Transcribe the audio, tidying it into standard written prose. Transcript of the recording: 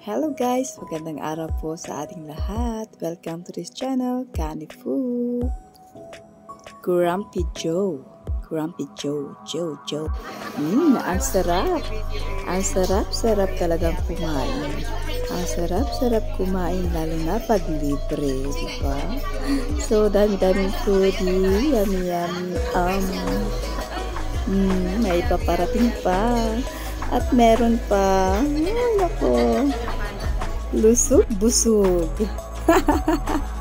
Hello guys! Magandang araw po sa ating lahat. Welcome to this channel, Kanifu. Grumpy Joe. Grumpy Joe. Joe. Ang sarap. Ang sarap talagang kumain. Ang sarap kumain, lalo na pag libre, di ba? So, dami-daming foodie. Yummy. May paparating pa. At meron pa. Ay, nako. Lusog, busog.